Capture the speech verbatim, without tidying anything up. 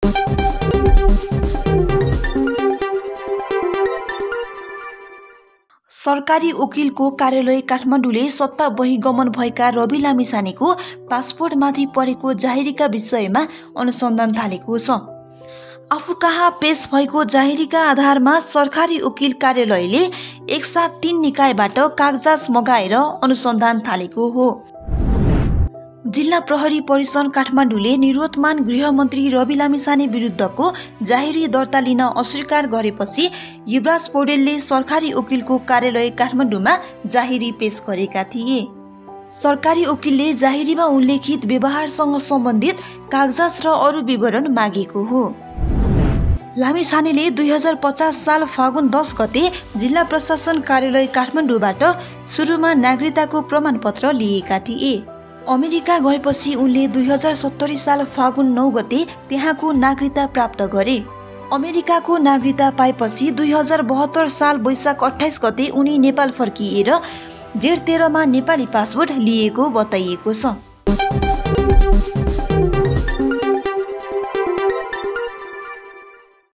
सरकारी वकिलको कार्यालय काठमाडौँले सत्ता बहिगमन भएका रवि लामिछानेको पासपोर्टमाथि परेको जाहेरीका विषयमा अनुसन्धान थालेको छ। आफू कहाँ पेश भएको जाहेरीका आधारमा सरकारी वकिल कार्यालयले एकसाथ तीन निकायबाट कागजात मगाएर अनुसन्धान थालेको हो। जिल्ला प्रहरी परिसर काठमाडौँले निवर्तमान गृहमन्त्री रवि लामिछाने विरुद्धको जाहेरी दर्ता लिन अस्वीकार गरेपछि युवराज पौडेलले सरकारी वकिलको कार्यालय काठमाडौँमा जाहेरी पेश गरेका थिए। सरकारी वकिलले जाहेरीमा उल्लेखित व्यवहारसँग सम्बन्धित कागजात र अरू विवरण मागेको हो। लामिछानेले दुई हजार पचास साल फागुन दस गते जिल्ला प्रशासन कार्यालय काठमाडौँबाट सुरुमा नागरिकताको प्रमाणपत्र लिएका थिए। अमेरिका गएपछि उनले दुई हजार सत्तरी साल फागुन नौ गते त्यहाँको नागरिकता प्राप्त गरे। अमेरिकाको नागरिकता पाएपछि दुई हजार बहत्तर साल वैशाख अठाइस गते उनी नेपाल फर्किएर जेठ तेह्रमा नेपाली पासपोर्ट लिएको बताइएको छ।